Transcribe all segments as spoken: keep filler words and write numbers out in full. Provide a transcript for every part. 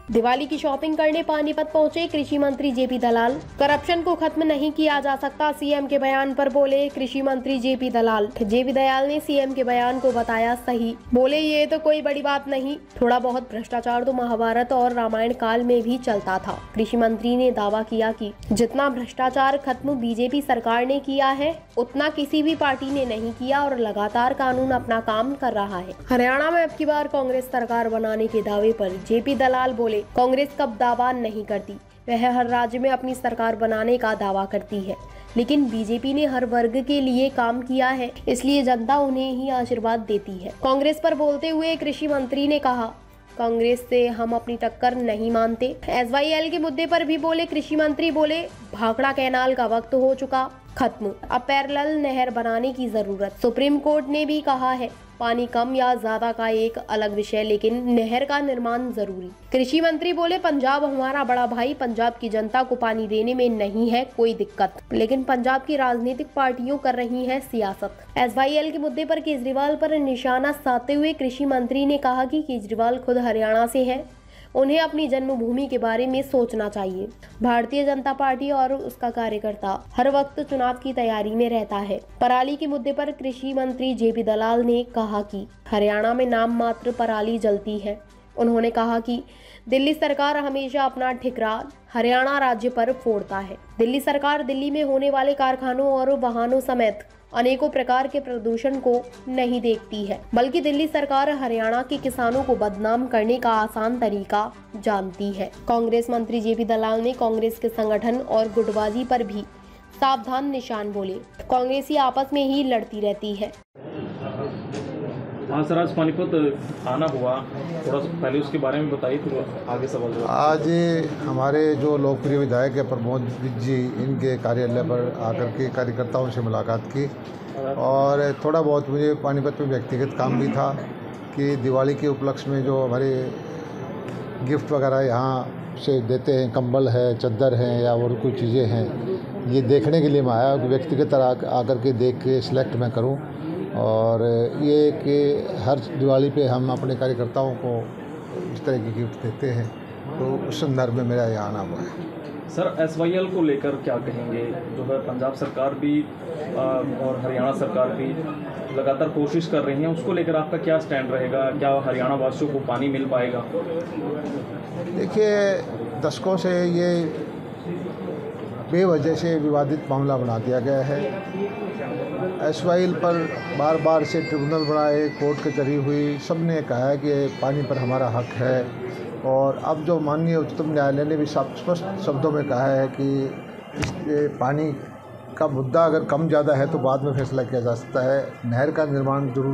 दिवाली की शॉपिंग करने पानीपत पहुंचे कृषि मंत्री जेपी दलाल। करप्शन को खत्म नहीं किया जा सकता, सीएम के बयान पर बोले कृषि मंत्री जेपी दलाल। जेपी दलाल ने सीएम के बयान को बताया सही। बोले ये तो कोई बड़ी बात नहीं, थोड़ा बहुत भ्रष्टाचार तो महाभारत और रामायण काल में भी चलता था। कृषि मंत्री ने दावा किया कि जितना भ्रष्टाचार खत्म बीजेपी सरकार ने किया है उतना किसी भी पार्टी ने नहीं किया और लगातार कानून अपना काम कर रहा है। हरियाणा में अब की बार कांग्रेस सरकार बनाने के दावे पर जेपी दलाल बोले, कांग्रेस कब दावा नहीं करती, वह हर राज्य में अपनी सरकार बनाने का दावा करती है, लेकिन बीजेपी ने हर वर्ग के लिए काम किया है, इसलिए जनता उन्हें ही आशीर्वाद देती है। कांग्रेस पर बोलते हुए कृषि मंत्री ने कहा, कांग्रेस से हम अपनी टक्कर नहीं मानते। एस वाई एल के मुद्दे पर भी बोले कृषि मंत्री, बोले भाखड़ा कैनाल का वक्त हो चुका खत्म, अब पैरेलल नहर बनाने की जरूरत। सुप्रीम कोर्ट ने भी कहा है पानी कम या ज्यादा का एक अलग विषय, लेकिन नहर का निर्माण जरूरी। कृषि मंत्री बोले पंजाब हमारा बड़ा भाई, पंजाब की जनता को पानी देने में नहीं है कोई दिक्कत, लेकिन पंजाब की राजनीतिक पार्टियों कर रही है सियासत। एस वाई एल के मुद्दे पर केजरीवाल पर निशाना साधते हुए कृषि मंत्री ने कहा कि केजरीवाल खुद हरियाणा से है, उन्हें अपनी जन्मभूमि के बारे में सोचना चाहिए। भारतीय जनता पार्टी और उसका कार्यकर्ता हर वक्त चुनाव की तैयारी में रहता है। पराली के मुद्दे पर कृषि मंत्री जेपी दलाल ने कहा कि हरियाणा में नाम मात्र पराली जलती है। उन्होंने कहा कि दिल्ली सरकार हमेशा अपना ठिकरा हरियाणा राज्य पर फोड़ता है। दिल्ली सरकार दिल्ली में होने वाले कारखानों और वाहनों समेत अनेकों प्रकार के प्रदूषण को नहीं देखती है, बल्कि दिल्ली सरकार हरियाणा के किसानों को बदनाम करने का आसान तरीका जानती है। कांग्रेस मंत्री जेपी दलाल ने कांग्रेस के संगठन और गुटबाजी पर भी सावधान निशान बोले। कांग्रेसी आपस में ही लड़ती रहती है। हाँ सर, आज पानीपत आना हुआ, थोड़ा सा पहले उसके बारे में बताइए, फिर आगे सवाल। आज हमारे जो लोकप्रिय विधायक है प्रमोद जी, इनके कार्यालय पर आकर के कार्यकर्ताओं से मुलाकात की और थोड़ा बहुत मुझे पानीपत में व्यक्तिगत काम भी था कि दिवाली के उपलक्ष्य में जो हमारे गिफ्ट वगैरह यहाँ से देते हैं, कंबल है, चद्दर है या और कोई चीज़ें हैं, ये देखने के लिए मैं आया कि व्यक्तिगत आकर के देख के सिलेक्ट मैं करूँ। और ये कि हर दिवाली पे हम अपने कार्यकर्ताओं को इस तरह की गिफ्ट देते हैं, तो उस संदर्भ में मेरा यहाँ आना हुआ है। सर, एस वाई एल को लेकर क्या कहेंगे? जो है पंजाब सरकार भी और हरियाणा सरकार भी लगातार कोशिश कर रही हैं, उसको लेकर आपका क्या स्टैंड रहेगा? क्या हरियाणा वासियों को पानी मिल पाएगा? देखिए, दशकों से ये बेवजह से विवादित मामला बना दिया गया है। एस वाई एल पर बार बार से ट्रिब्यूनल बनाए, कोर्ट कचहरी हुई, सब ने कहा है कि पानी पर हमारा हक है। और अब जो माननीय उच्चतम न्यायालय ने भी स्पष्ट शब्दों में कहा है कि इस पानी का मुद्दा अगर कम ज़्यादा है तो बाद में फैसला किया जा सकता है, नहर का निर्माण जरूर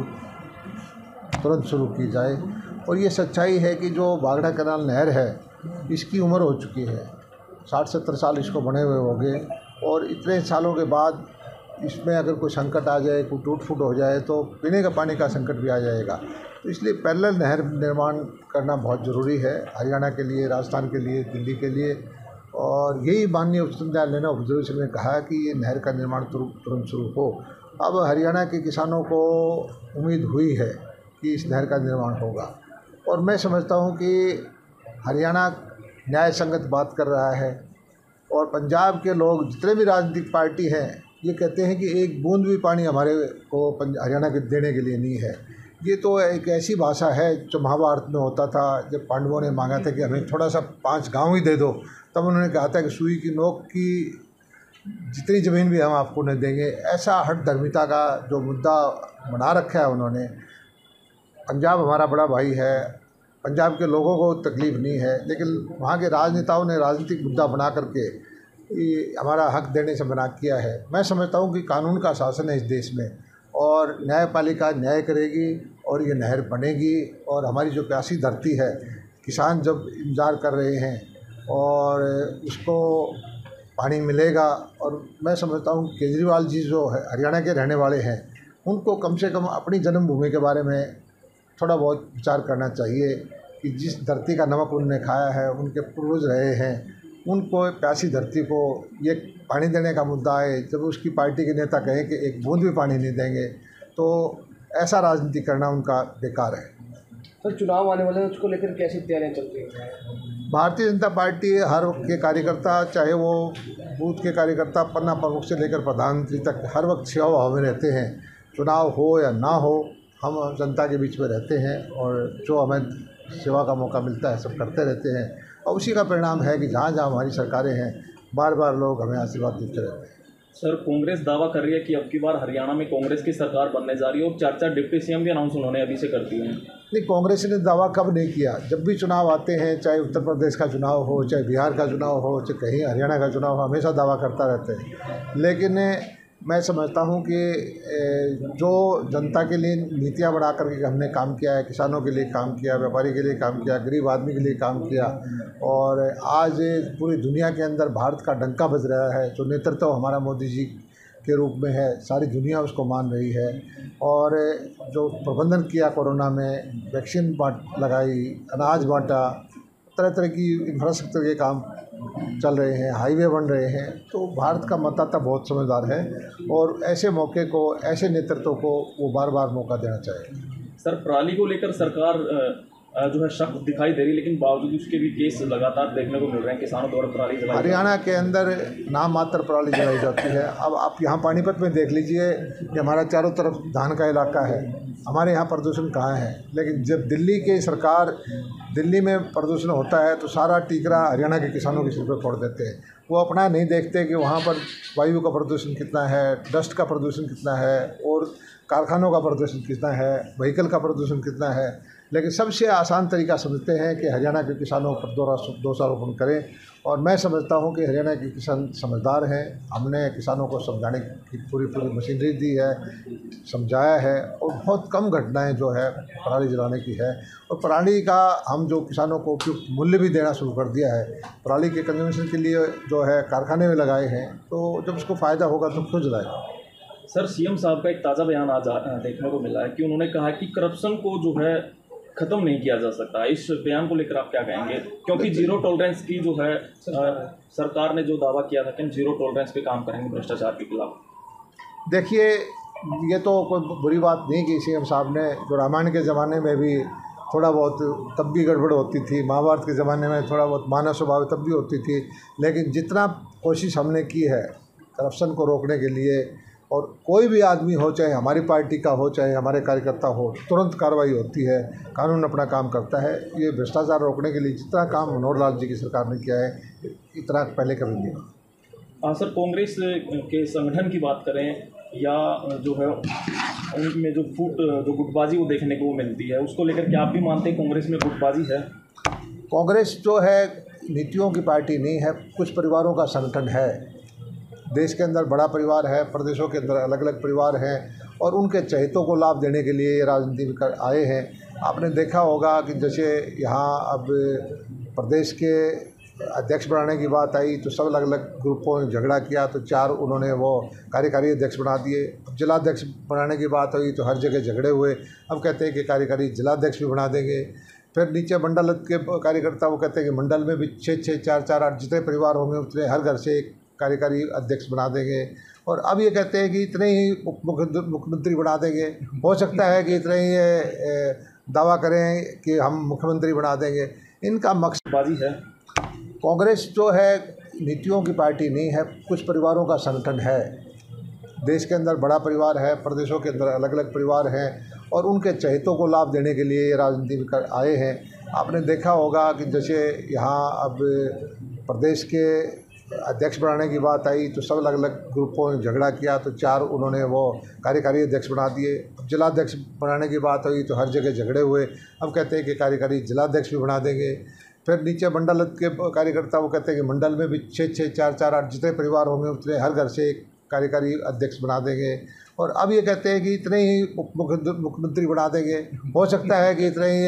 तुरंत शुरू की जाए। और ये सच्चाई है कि जो भाखड़ा कैनाल नहर है इसकी उम्र हो चुकी है, साठ सत्तर साल इसको बने हुए हो गए, और इतने सालों के बाद इसमें अगर कोई संकट आ जाए, कोई टूट फूट हो जाए तो पीने का पानी का संकट भी आ जाएगा। तो इसलिए पैरेलल नहर निर्माण करना बहुत ज़रूरी है हरियाणा के लिए, राजस्थान के लिए, दिल्ली के लिए। और यही माननीय उच्चतम न्यायालय ने ऑब्जर्वेशन में कहा कि ये नहर का निर्माण तुरंत शुरू हो। अब हरियाणा के किसानों को उम्मीद हुई है कि इस नहर का निर्माण होगा, और मैं समझता हूँ कि हरियाणा न्याय संगत बात कर रहा है। और पंजाब के लोग, जितने भी राजनीतिक पार्टी हैं, ये कहते हैं कि एक बूंद भी पानी हमारे को हरियाणा के देने के लिए नहीं है। ये तो एक ऐसी भाषा है जो महाभारत में होता था, जब पांडवों ने मांगा था कि हमें थोड़ा सा पांच गांव ही दे दो, तब उन्होंने कहा था कि सुई की नोक की जितनी ज़मीन भी हम आपको नहीं देंगे। ऐसा हठ धर्मिता का जो मुद्दा बना रखा है उन्होंने। पंजाब हमारा बड़ा भाई है, पंजाब के लोगों को तकलीफ़ नहीं है, लेकिन वहाँ के राजनेताओं ने राजनीतिक मुद्दा बना करके ये हमारा हक देने से मना किया है। मैं समझता हूँ कि कानून का शासन है इस देश में, और न्यायपालिका न्याय करेगी और ये नहर बनेगी। और हमारी जो प्यासी धरती है, किसान जब इंतज़ार कर रहे हैं और उसको पानी मिलेगा। और मैं समझता हूँ केजरीवाल जी जो है हरियाणा के रहने वाले हैं, उनको कम से कम अपनी जन्मभूमि के बारे में थोड़ा बहुत विचार करना चाहिए कि जिस धरती का नमक उन्होंने खाया है, उनके पूर्वज रहे हैं, उनको प्यासी धरती को ये पानी देने का मुद्दा है। जब उसकी पार्टी के नेता कहें कि एक बूंद भी पानी नहीं देंगे, तो ऐसा राजनीति करना उनका बेकार है। सर, चुनाव आने वाले हैं, उसको लेकर कैसी तैयारियां चल रही हैं? भारतीय जनता पार्टी हर वक्त के कार्यकर्ता, चाहे वो बूथ के कार्यकर्ता पन्ना प्रमुख से लेकर प्रधानमंत्री तक, हर वक्त सेवा भाव में रहते हैं। चुनाव हो या ना हो, हम जनता के बीच में रहते हैं और जो हमें सेवा का मौका मिलता है सब करते रहते हैं। और उसी का परिणाम है कि जहाँ जहाँ हमारी सरकारें हैं, बार बार लोग हमें आशीर्वाद देते रहते हैं। सर, कांग्रेस दावा कर रही है कि अब की बार हरियाणा में कांग्रेस की सरकार बनने जा रही है और चार चार डिप्टी सीएम भी अनाउंस उन्होंने अभी से कर दिए हैं। नहीं, कांग्रेस ने दावा कब नहीं किया। जब भी चुनाव आते हैं, चाहे उत्तर प्रदेश का चुनाव हो, चाहे बिहार का चुनाव हो, चाहे कहीं हरियाणा का चुनाव हो, हमेशा दावा करता रहते हैं। लेकिन मैं समझता हूं कि जो जनता के लिए नीतियां बना करके हमने काम किया है, किसानों के लिए काम किया, व्यापारी के लिए काम किया, गरीब आदमी के लिए काम किया, और आज पूरी दुनिया के अंदर भारत का डंका बज रहा है। जो नेतृत्व हमारा मोदी जी के रूप में है, सारी दुनिया उसको मान रही है। और जो प्रबंधन किया कोरोना में, वैक्सीन बांट लगाई, अनाज बांटा, तरह तरह की इंफ्रास्ट्रक्चर के काम चल रहे हैं, हाईवे बन रहे हैं, तो भारत का मतदाता बहुत समझदार है और ऐसे मौके को, ऐसे नेतृत्व को वो बार बार मौका देना चाहिए। सर, पराली को लेकर सरकार जो है शक दिखाई दे रही, लेकिन बावजूद उसके भी केस लगातार देखने को मिल रहे हैं किसानों द्वारा पराली जलाई। हरियाणा के अंदर नाम मात्र पराली जलाई जाती है। अब आप यहाँ पानीपत में देख लीजिए कि हमारा चारों तरफ धान का इलाका है, हमारे यहाँ प्रदूषण कहाँ है। लेकिन जब दिल्ली की सरकार, दिल्ली में प्रदूषण होता है तो सारा टीकरा हरियाणा के किसानों के सिर पर फोड़ देते हैं। वो अपना नहीं देखते कि वहाँ पर वायु का प्रदूषण कितना है, डस्ट का प्रदूषण कितना है और कारखानों का प्रदूषण कितना है, व्हीकल का प्रदूषण कितना है। लेकिन सबसे आसान तरीका समझते हैं कि हरियाणा के किसानों पर दोषारोपण करें। और मैं समझता हूं कि हरियाणा के किसान समझदार हैं। हमने किसानों को समझाने की पूरी पूरी मशीनरी दी है, समझाया है, और बहुत कम घटनाएं जो है पराली जलाने की है। और पराली का हम जो किसानों को उपयुक्त मूल्य भी देना शुरू कर दिया है। पराली के कंजम्पशन के लिए जो है कारखाने में लगाए हैं, तो जब उसको फ़ायदा होगा तो क्यों जलाएगा। सर, सीएम साहब का एक ताज़ा बयान आज देखने को मिला है कि उन्होंने कहा कि करप्शन को जो है ख़त्म नहीं किया जा सकता। इस बयान को लेकर आप क्या कहेंगे? क्योंकि जीरो टॉलरेंस की जो है आ, सरकार ने जो दावा किया था कि हम जीरो टॉलरेंस पे काम करेंगे भ्रष्टाचार के खिलाफ। देखिए, ये तो कोई बुरी बात नहीं कि सीएम साहब ने, जो रामायण के ज़माने में भी थोड़ा बहुत तब भी गड़बड़ होती थी, महाभारत के ज़माने में थोड़ा बहुत मानव स्वभाव तब भी होती थी, लेकिन जितना कोशिश हमने की है करप्शन को रोकने के लिए, और कोई भी आदमी हो, चाहे हमारी पार्टी का हो, चाहे हमारे कार्यकर्ता हो, तुरंत कार्रवाई होती है, कानून अपना काम करता है। ये भ्रष्टाचार रोकने के लिए जितना काम मनोहर लाल जी की सरकार ने किया है, इतना पहले कभी नहीं। हाँ सर, कांग्रेस के संगठन की बात करें या जो है उनमें जो फुट जो गुटबाजी वो देखने को मिलती है, उसको लेकर क्या आप भी मानते हैं कांग्रेस में गुटबाजी है? कांग्रेस जो है नीतियों की पार्टी नहीं है, कुछ परिवारों का संगठन है। देश के अंदर बड़ा परिवार है, प्रदेशों के अंदर अलग अलग परिवार हैं, और उनके चहेतों को लाभ देने के लिए ये राजनीति में आए हैं। आपने देखा होगा कि जैसे यहाँ अब प्रदेश के अध्यक्ष बनाने की बात आई तो सब अलग अलग ग्रुपों ने झगड़ा किया, तो चार उन्होंने वो कार्यकारी अध्यक्ष बना दिए। जिलाध्यक्ष बनाने की बात हुई तो हर जगह झगड़े हुए। अब कहते हैं कि कार्यकारी जिलाध्यक्ष भी बना देंगे। फिर नीचे मंडल के कार्यकर्ता वो कहते हैं कि मंडल में भी छः छः चार चार आठ जितने परिवार होंगे उतने हर घर से एक कार्यकारी अध्यक्ष बना देंगे। और अब ये कहते हैं कि इतने ही मुख्यमंत्री बना देंगे। हो सकता है कि इतने ही दावा करें कि हम मुख्यमंत्री बना देंगे। इनका मकसद बाजी है। कांग्रेस जो है नीतियों की पार्टी नहीं है, कुछ परिवारों का संगठन है। देश के अंदर बड़ा परिवार है, प्रदेशों के अंदर अलग अलग परिवार हैं, और उनके चहेतों को लाभ देने के लिए ये राजनीति में आए हैं। आपने देखा होगा कि जैसे यहाँ अब प्रदेश के अध्यक्ष बनाने की बात आई तो सब अलग अलग ग्रुपों ने झगड़ा किया, तो चार उन्होंने वो कार्यकारी अध्यक्ष बना दिए। जिलाध्यक्ष बनाने की बात हुई तो हर जगह झगड़े हुए। अब कहते हैं कि कार्यकारी जिलाध्यक्ष भी बना देंगे। फिर नीचे मंडल के कार्यकर्ता वो कहते हैं कि मंडल में भी छः छः चार चार आठ जितने परिवार होंगे उतने हर घर से एक कार्यकारी अध्यक्ष बना देंगे। और अब ये कहते हैं कि इतने ही मुख्यमंत्री बना देंगे। हो सकता है कि इतने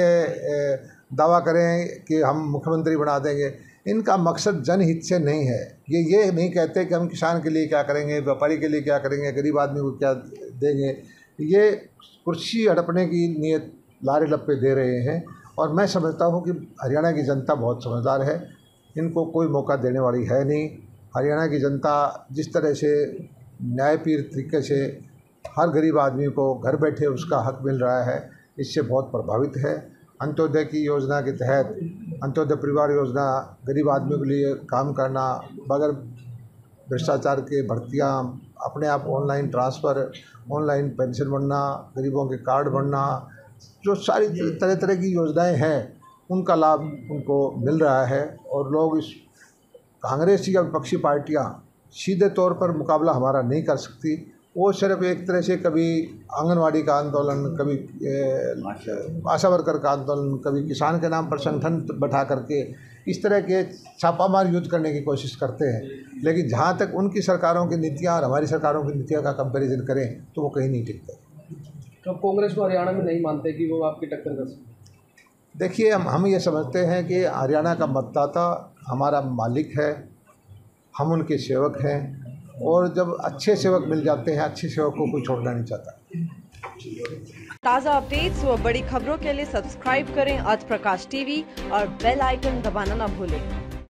ही दावा करें कि हम मुख्यमंत्री बना देंगे। इनका मकसद जनहित से नहीं है। ये ये नहीं कहते कि हम किसान के लिए क्या करेंगे, व्यापारी के लिए क्या करेंगे, गरीब आदमी को क्या देंगे। ये कुर्सी हड़पने की नीयत लारे लप्पे दे रहे हैं। और मैं समझता हूँ कि हरियाणा की जनता बहुत समझदार है, इनको कोई मौका देने वाली है नहीं। हरियाणा की जनता जिस तरह से न्यायप्रिय तरीके से हर गरीब आदमी को घर बैठे उसका हक मिल रहा है, इससे बहुत प्रभावित है। अंत्योदय की योजना के तहत अंत्योदय परिवार योजना, गरीब आदमियों के लिए काम करना, बगैर भ्रष्टाचार के भर्तियाँ, अपने आप ऑनलाइन ट्रांसफ़र, ऑनलाइन पेंशन बनना, गरीबों के कार्ड बनना, जो सारी तरह तरह की योजनाएं हैं उनका लाभ उनको मिल रहा है। और लोग इस कांग्रेस या विपक्षी पार्टियां सीधे तौर पर मुकाबला हमारा नहीं कर सकती। वो सिर्फ एक तरह से कभी आंगनवाड़ी का आंदोलन, कभी आशा वर्कर का आंदोलन, कभी किसान के नाम पर संगठन बैठा करके इस तरह के छापामार युद्ध करने की कोशिश करते हैं। लेकिन जहाँ तक उनकी सरकारों की नीतियाँ और हमारी सरकारों की नीतियों का कंपैरिजन करें तो वो कहीं नहीं टिकते। तो कांग्रेस को हरियाणा में नहीं मानते कि वो आपकी टक्कर कर सकते? देखिए, हम हम ये समझते हैं कि हरियाणा का मतदाता हमारा मालिक है, हम उनके सेवक हैं, और जब अच्छे सेवक मिल जाते हैं, अच्छे सेवक को कोई छोड़ना नहीं चाहता। ताज़ा अपडेट्स व बड़ी खबरों के लिए सब्सक्राइब करें आज प्रकाश टीवी और बेल आइकन दबाना न भूलें।